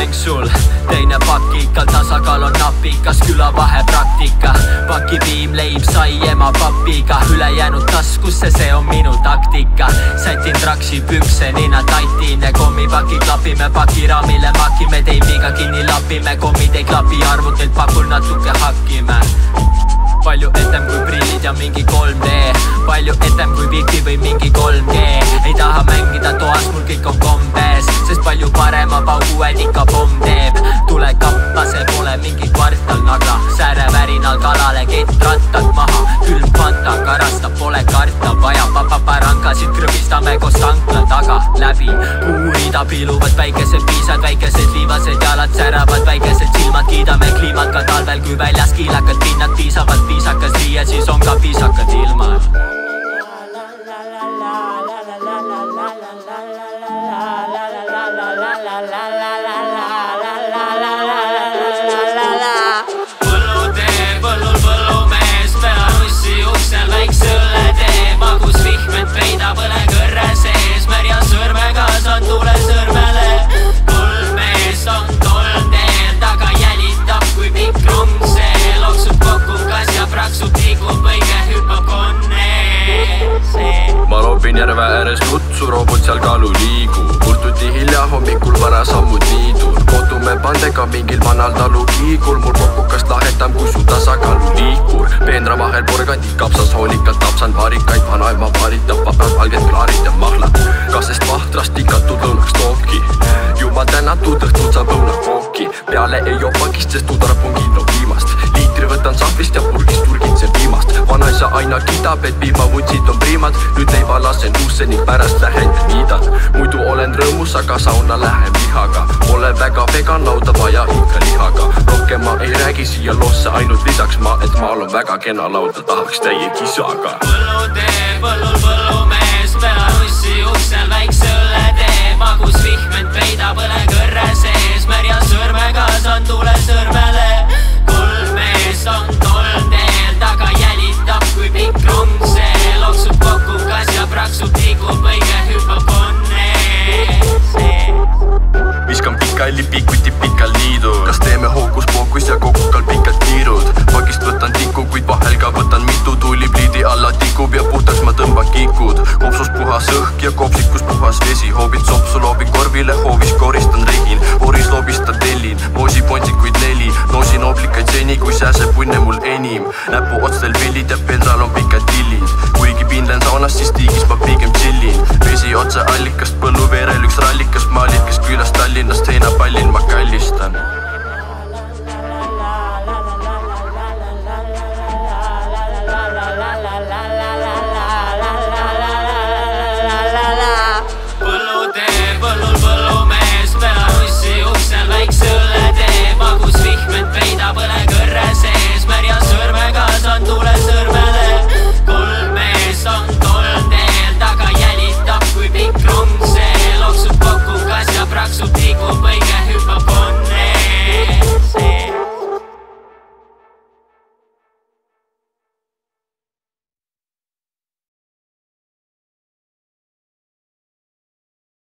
mäng sul, teine pakikal, tasakaal on napikas, külavahe praktika. Pakipiim, leib, sai ema papiga, ülejäänud taskusse, see on minu taktika. Sätin traksi, pükse, nina tatine, kommipaki klapime, pakiraamile makime, teibiga kinni lapime, kommid ei klapi, arvutilt pakul natuke hakkime. Palju etem kui prillid ja mingi 3D, palju etem kui Wiki või mingi 3G. Ei taha mängida toas, mul kõik on kombes, sest palju parema paugued ikka pomm teeb. Tule kappa, see pole mingi kvartal naga, sääre värinal kalale, kett rattad maha, külm fanta, karasta pole karta vaja. Paparankasid krõbistame koos tankla taga läbi. Puurida piiluvad väikesed piisad, väikesed liivased jalad säravad, väikesed silmad, kiidame kliimat ka talvel, kui väljas kiilakad pinnad piisavad. Piisakas riie, siis on ka piisakad ilmad. Põllutee, põllumees, pearussi uksel väikse õlletee. Magus vihmed peidab õle kõrre sees, märja sõrmega saan tule sõrmele. Põllmees on tolmteel, taga jälitab kui pikk rong see. Loksub kokku kas ja praksub, liigub õige, hüppab konneese. Ma loobin järve ääres nutsu, robot seal kaalu liigub. Kurtuti hilja hommikul vara sammud niidul. Kohtume pandega mingil vanal talu kiigul. Mul kokukast lahetam kui su tasakaalu liikur. Peenra vahel porgandid kapsas hoolikalt tapsan varikaid. Vanaema varitab valged klaarid ja mahlad. Kasest vahtrast tikatud lõunaks tooki. Jumal tänatud õhtul saab õunakooki. Peale ei jopagist, sest tudarab on kilo viimast. Liitri võtan sahvist ja purgist turgitsen viimast. Vanaisa aina kiidab, et piimavutsid on priimad. Nüüd leiva lasen uusse ning pärast lähen ja niidan. Muidu olen rõõmus, aga sauna lähen vihaga. Pole väga vegan, lauda vaja ikka lihaga. Rohkem ma ei räägi siia loosse, ainult lisaks ma, et maal on väga kena lauda, tahaks täie kisaga.